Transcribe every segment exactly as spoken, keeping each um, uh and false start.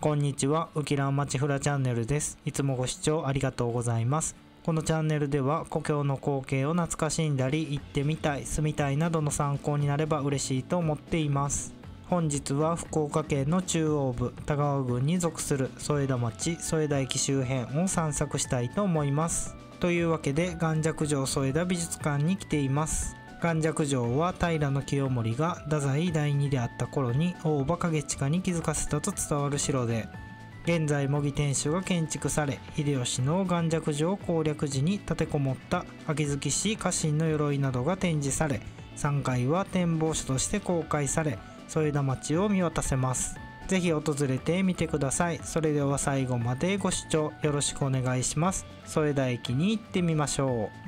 こんにちは、ウキランまちフラチャンネルです。いつもご視聴ありがとうございます。このチャンネルでは故郷の光景を懐かしんだり、行ってみたい、住みたいなどの参考になれば嬉しいと思っています。本日は福岡県の中央部、田川郡に属する添田町、添田駅周辺を散策したいと思います。というわけで、岩石城添田美術館に来ています。岩石城は平清盛が太宰だいにであった頃に大場景親に築かせたと伝わる城で、現在模擬天守が建築され、秀吉の岩石城攻略時に立てこもった秋月氏家臣の鎧などが展示され、さんがいは展望所として公開され、添田町を見渡せます。ぜひ訪れてみてください。それでは最後までご視聴よろしくお願いします。添田駅に行ってみましょう。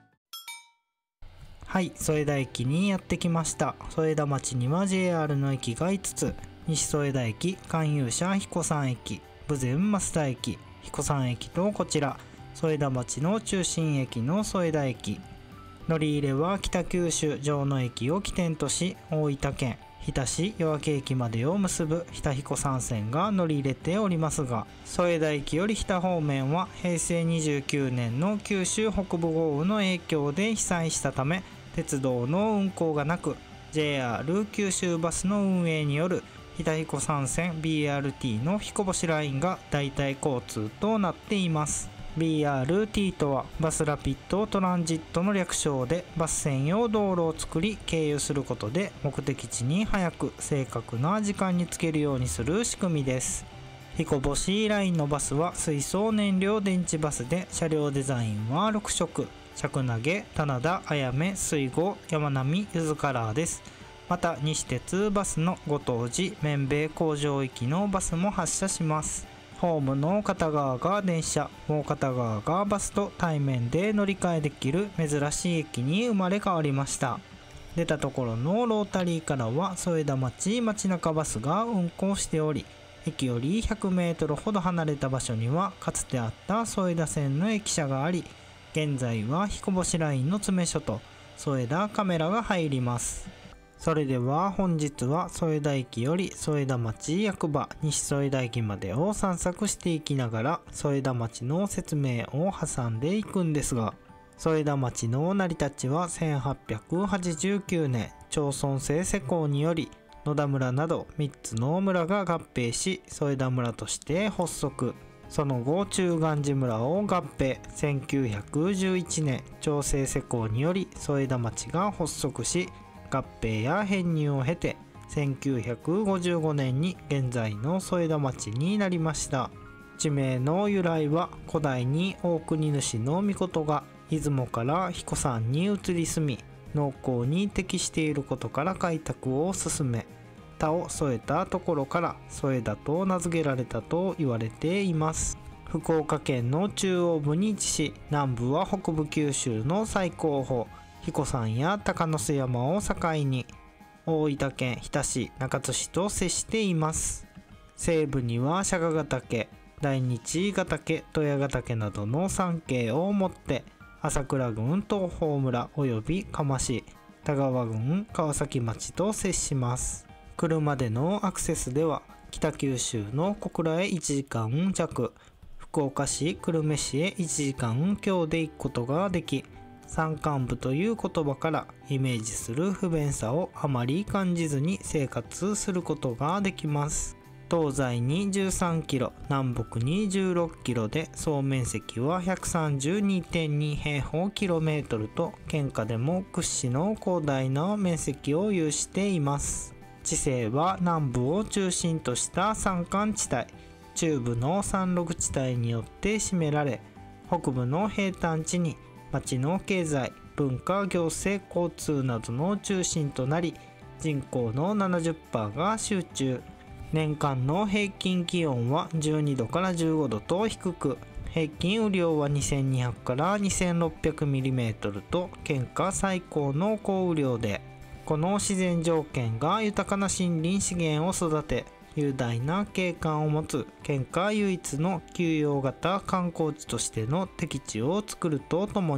はい、添田駅にやってきました。添田町には ジェイアール の駅がいつつ、西添田駅、環遊車彦山駅、豊前増田駅、彦山駅とこちら、添田町の中心駅の添田駅。乗り入れは北九州城野駅を起点とし、大分県日田市夜明駅までを結ぶ日田彦山線が乗り入れておりますが、添田駅より日田方面はへいせいにじゅうきゅうねんの九州北部豪雨の影響で被災したため、鉄道の運行がなく、 ジェイアール 九州バスの運営による日田彦山線 ビーアールティー の彦星ラインが代替交通となっています。 ビーアールティー とはバスラピッドトランジットの略称で、バス専用道路を作り経由することで目的地に早く正確な時間に着けるようにする仕組みです。彦星ラインのバスは水素燃料電池バスで、車両デザインはろくしょく、尺投げ、棚田、あやめ、水郷、山並、ゆずカラーです。また西鉄バスのご当寺、綿米工場行きのバスも発車します。ホームの片側が電車、もう片側がバスと対面で乗り換えできる珍しい駅に生まれ変わりました。出たところのロータリーからは添田町街中バスが運行しており、駅よりひゃくメートルほど離れた場所にはかつてあった添田線の駅舎があり、現在は彦星ラインの詰め所と添田カメラが入ります。それでは本日は添田駅より添田町役場西添田駅までを散策していきながら、添田町の説明を挟んでいくんですが、添田町の成り立ちはせんはっぴゃくはちじゅうきゅうねん町村制施行により野田村などみっつの村が合併し添田村として発足。その後中元寺村を合併、せんきゅうひゃくじゅういちねん町制施行により添田町が発足し、合併や編入を経てせんきゅうひゃくごじゅうごねんに現在の添田町になりました。地名の由来は古代に大国主の命が出雲から彦山に移り住み、農耕に適していることから開拓を進め、田を添えたところから添田と名付けられたと言われています。福岡県の中央部に位置し、南部は北部九州の最高峰彦山や鷹巣山を境に大分県日田市中津市と接しています。西部には釈迦ヶ岳、大日ヶ岳、戸谷ヶ岳などの山系を持って、朝倉郡東峰村及び嘉麻市、田川郡川崎町と接します。車でのアクセスでは北九州の小倉へいちじかんじゃく、福岡市久留米市へいちじかん強で行くことができ、山間部という言葉からイメージする不便さをあまり感じずに生活することができます。東西にじゅうさんキロ、南北にじゅうろっキロで、総面積は ひゃくさんじゅうにてんにへいほうキロメートルと、県下でも屈指の広大な面積を有しています。地勢は南部を中心とした山間地帯、中部の山麓地帯によって占められ、北部の平坦地に町の経済、文化、行政、交通などの中心となり、人口の ななじゅっパーセント が集中。年間の平均気温はじゅうにどからじゅうごどと低く、平均雨量はにせんにひゃくからにせんろっぴゃくミリメートルと県下最高の降雨量で、この自然条件が豊かな森林資源を育て、雄大な景観を持つ県下唯一の休養型観光地としての適地を作るとともに、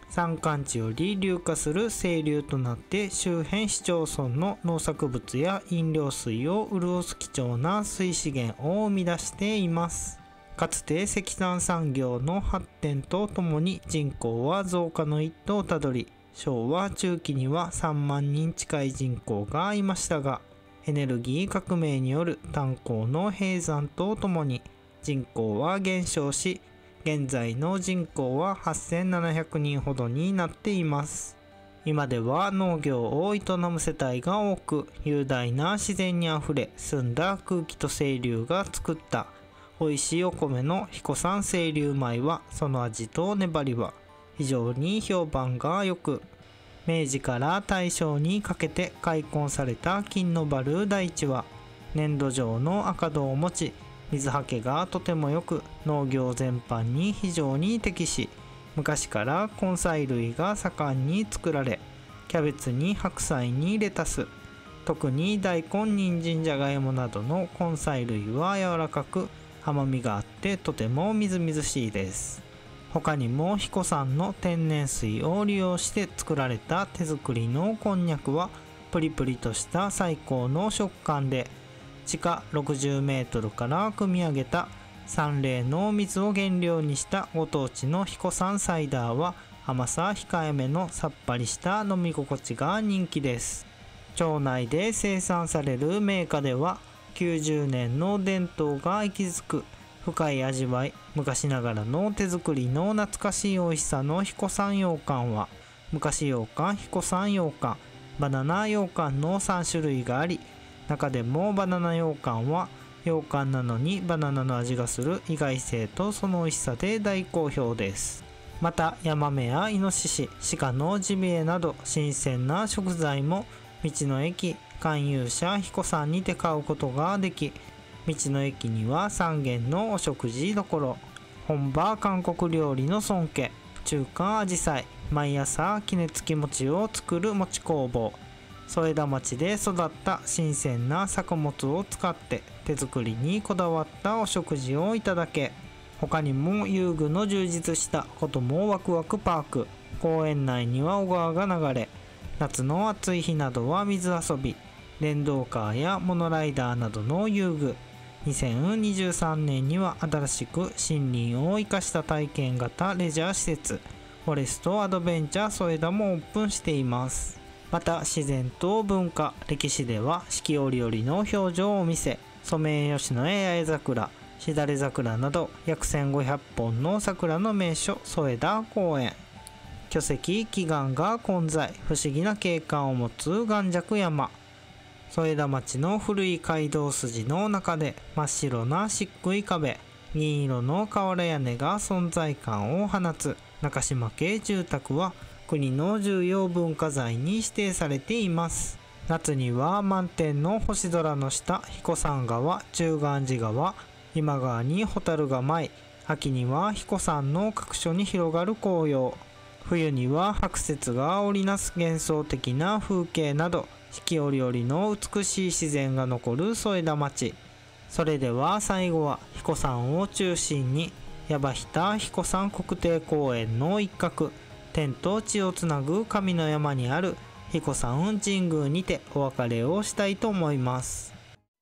山間地より流下する清流となって周辺市町村の農作物や飲料水を潤す貴重な水資源を生み出しています。かつて石炭産業の発展とともに人口は増加の一途をたどり、昭和中期にはさんまんにん近い人口がいましたが、エネルギー革命による炭鉱の閉山とともに人口は減少し、現在の人口ははっせんななひゃくにんほどになっています。今では農業を営む世帯が多く、雄大な自然にあふれ、澄んだ空気と清流が作った美味しいお米の彦山清流米は、その味と粘りは非常に評判が良く、明治から大正にかけて開墾された金のバル大地は粘土状の赤土を持ち、水はけがとてもよく、農業全般に非常に適し、昔から根菜類が盛んに作られ、キャベツに白菜にレタス、特に大根、人参、じゃがいもなどの根菜類は柔らかく甘みがあってとてもみずみずしいです。他にも彦山の天然水を利用して作られた手作りのこんにゃくはプリプリとした最高の食感で、地下ろくじゅうメートルから汲み上げた山嶺の水を原料にしたご当地の彦山サイダーは甘さ控えめのさっぱりした飲み心地が人気です。町内で生産される銘菓ではきゅうじゅうねんの伝統が息づく深い味わい、昔ながらの手作りの懐かしい美味しさの彦山羊羹は、昔羊羹、彦山羊羹、バナナ羊羹のさんしゅるいがあり、中でもバナナ羊羹は羊羹なのにバナナの味がする意外性とその美味しさで大好評です。またヤマメやイノシシ、鹿のジビエなど新鮮な食材も道の駅勧誘者彦山にて買うことができ、道の駅にはさんげんのお食事どころ、本場韓国料理の孫家、中華あじさい、毎朝杵つき餅を作る餅工房、添田町で育った新鮮な作物を使って手作りにこだわったお食事をいただけ、他にも遊具の充実したこともワクワクパーク、公園内には小川が流れ、夏の暑い日などは水遊び、電動カーやモノライダーなどの遊具、にせんにじゅうさんねんには新しく森林を生かした体験型レジャー施設フォレストアドベンチャー添田もオープンしています。また自然と文化、歴史では四季折々の表情を見せ、ソメイヨシノや八重桜、しだれ桜など約せんごひゃっぽんの桜の名所添田公園、巨石奇岩が混在、不思議な景観を持つ岩石山、添田町の古い街道筋の中で真っ白な漆喰壁、銀色の瓦屋根が存在感を放つ中島家住宅は国の重要文化財に指定されています。夏には満天の星空の下、彦山川、中元寺川、今川に蛍が舞い、秋には彦山の各所に広がる紅葉、冬には白雪が織りなす幻想的な風景など四季折々の美しい自然が残る添田町。それでは最後は彦山を中心に矢場日彦山国定公園の一角、天と地をつなぐ神の山にある彦山神宮にてお別れをしたいと思います。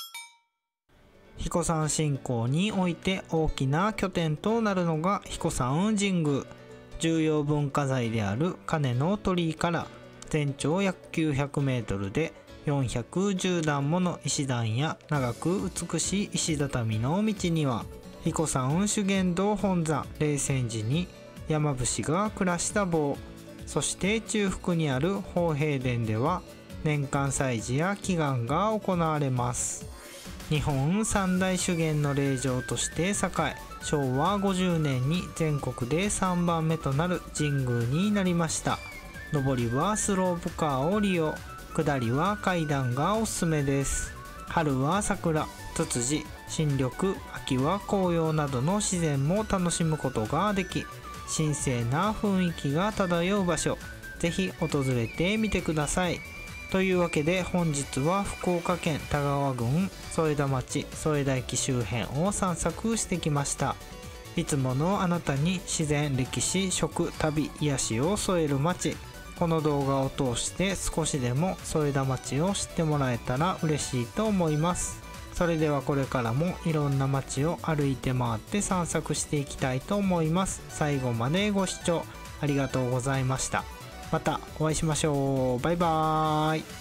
彦山信仰において大きな拠点となるのが彦山神宮。重要文化財である鐘の鳥居から全長約きゅうひゃくメートルでよんひゃくじゅうだんもの石段や長く美しい石畳の道には、彦山修験道本山霊泉寺に山伏が暮らした坊、そして中腹にある宝平殿では年間祭事や祈願が行われます。日本三大修験の霊場として栄え、しょうわごじゅうねんに全国でさんばんめとなる神宮になりました。上りはスロープカーを利用、下りは階段がおすすめです。春は桜、ツツジ、新緑、秋は紅葉などの自然も楽しむことができ、神聖な雰囲気が漂う場所、ぜひ訪れてみてください。というわけで本日は福岡県田川郡添田町添田駅周辺を散策してきました。 いつものあなたに自然、歴史、食、旅、癒しを添える街。この動画を通して少しでも添田町を知ってもらえたら嬉しいと思います。それではこれからもいろんな街を歩いて回って散策していきたいと思います。最後までご視聴ありがとうございました。またお会いしましょう。バイバーイ。